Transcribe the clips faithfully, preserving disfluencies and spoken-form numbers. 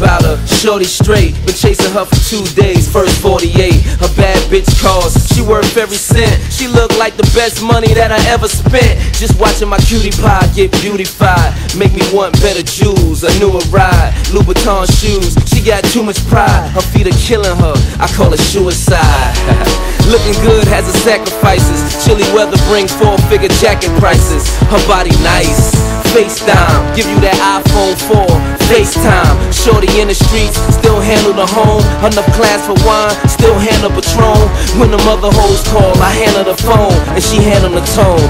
about her, shorty straight. Been chasing her for two days, first forty-eight. Her bad bitch calls, she worth every cent. She look like the best money that I ever spent. Just watching my cutie pie get beautified make me want better jewels, a newer ride, Louboutin shoes. She got too much pride, her feet are killing her, I call it suicide. Looking good has its sacrifices. Chilly weather bring four-figure jacket prices. Her body nice, FaceTime, give you that iPhone four, FaceTime. Shorty in the streets, still handle the home. Enough class for wine, still handle Patron. When the mother hoes call, I handle the phone, and she handle the tone.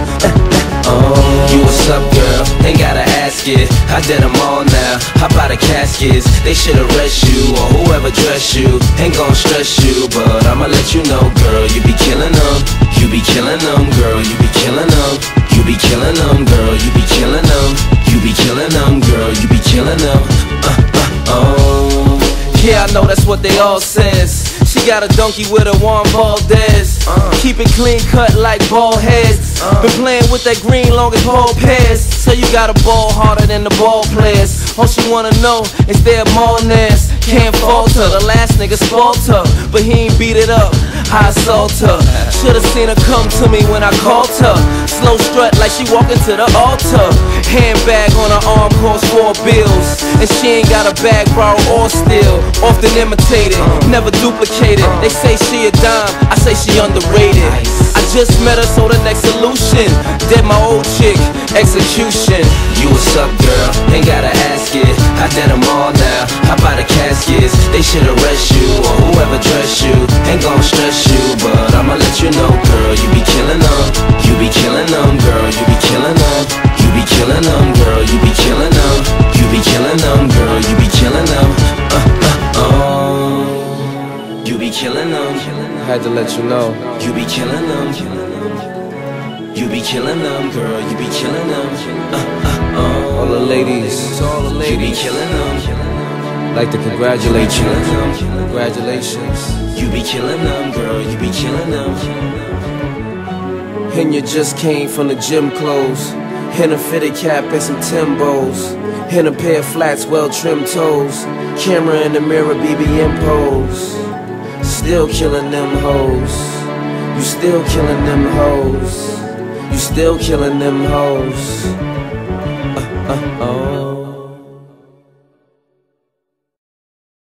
Oh, you what's up, girl? Ain't gotta ask it. I did them all now. How about the caskets? They should arrest you, or whoever dress you. Ain't gon' stress you, but I'ma let you know, girl. You be killing them. You be killing them, girl. You be killing them. You be killing them, girl. You be killing them. You be killing them, girl. You be killing them. Uh, uh, oh. Yeah, I know that's what they all says. She got a donkey with a Juan Valdez. uh. Keep it clean cut like bald heads. uh. Been playing with that green long as ball pairs. So you got a ball harder than the ball players. All she wanna know is their malness. Can't falter, the last nigga spoiled her, but he ain't beat it up, I assault her. Should've seen her come to me when I called her. Slow strut like she walking to the altar. Handbag on her arm costs four bills, and she ain't got a bag borrowed or steal. Often imitated, never duplicated. They say she a dime, I say she underrated. I just met her, so the next solution, dead my old chick, execution. You what's up, girl? Ain't gotta ask it. I did them all now. How about the caskets? They should arrest you, or whoever dress you. Ain't gon' stress you, but I'ma let you know, girl. You be killing them. You be killing them, girl. You be killing them. You be killing them, girl. You be killing them. You be killing them, girl. You be killing them. Uh, uh, oh. You be killing them. Had to let you know. You be killing them. You be killing them, girl. You be killing them. Uh, uh, oh. All the ladies, all the ladies. You be killing them. Like to congratulate you. Congratulations. You be killing them, girl. You be killing them. And you just came from the gym clothes. In a fitted cap and some Timbos. In a pair of flats, well-trimmed toes. Camera in the mirror, B B M pose. Still killing them hoes. You still killing them hoes. You still killing them hoes. Uh, uh, oh.